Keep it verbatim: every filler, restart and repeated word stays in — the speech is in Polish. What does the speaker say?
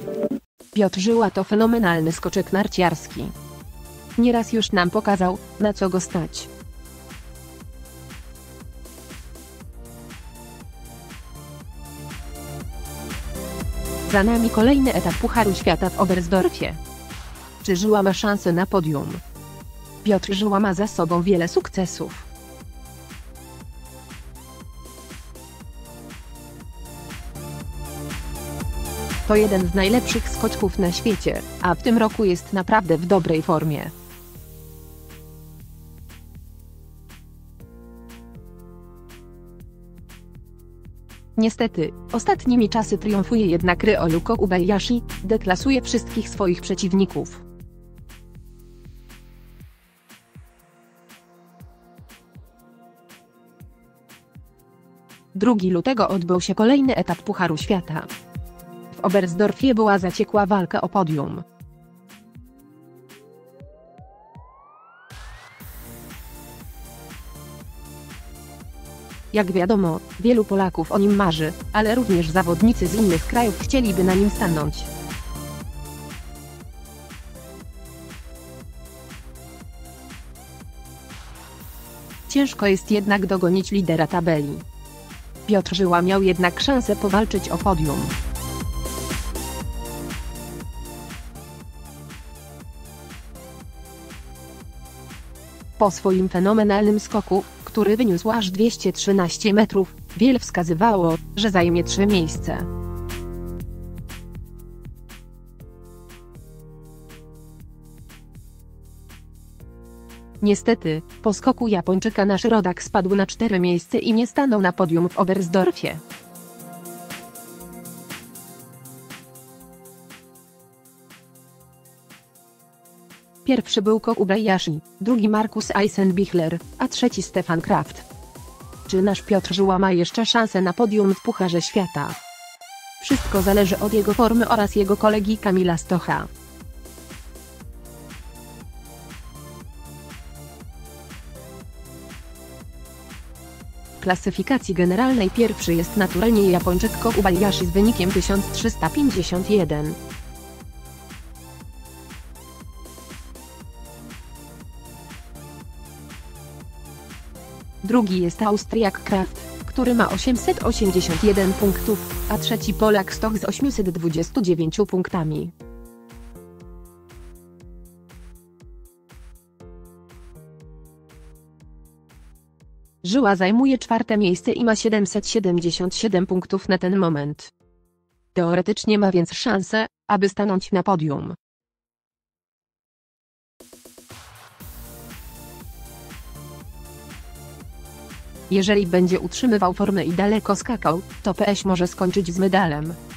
Piotr Żyła to fenomenalny skoczek narciarski. Nieraz już nam pokazał, na co go stać. Za nami kolejny etap Pucharu Świata w Oberstdorfie. Czy Żyła ma szansę na podium? Piotr Żyła ma za sobą wiele sukcesów. To jeden z najlepszych skoczków na świecie, a w tym roku jest naprawdę w dobrej formie. Niestety, ostatnimi czasy triumfuje jednak Ryo Kobayashi, deklasuje wszystkich swoich przeciwników. drugiego lutego odbył się kolejny etap Pucharu Świata. W Oberstdorfie była zaciekła walka o podium. Jak wiadomo, wielu Polaków o nim marzy, ale również zawodnicy z innych krajów chcieliby na nim stanąć. Ciężko jest jednak dogonić lidera tabeli. Piotr Żyła miał jednak szansę powalczyć o podium. Po swoim fenomenalnym skoku, który wyniósł aż dwieście trzynaście metrów, wiele wskazywało, że zajmie trzecie miejsce. Niestety, po skoku Japończyka nasz rodak spadł na czwarte miejsce i nie stanął na podium w Oberstdorfie. Pierwszy był Kobayashi, drugi Markus Eisenbichler, a trzeci Stefan Kraft. Czy nasz Piotr Żyła ma jeszcze szansę na podium w Pucharze Świata? Wszystko zależy od jego formy oraz jego kolegi Kamila Stocha. W klasyfikacji generalnej pierwszy jest naturalnie Japończyk Kobayashi z wynikiem tysiąc trzysta pięćdziesiąt jeden. Drugi jest Austriak Kraft, który ma osiemset osiemdziesiąt jeden punktów, a trzeci Polak Stoch z osiemset dwudziestu dziewięciu punktami. Żyła zajmuje czwarte miejsce i ma siedemset siedemdziesiąt siedem punktów na ten moment. Teoretycznie ma więc szansę, aby stanąć na podium. Jeżeli będzie utrzymywał formę i daleko skakał, to P S może skończyć z medalem.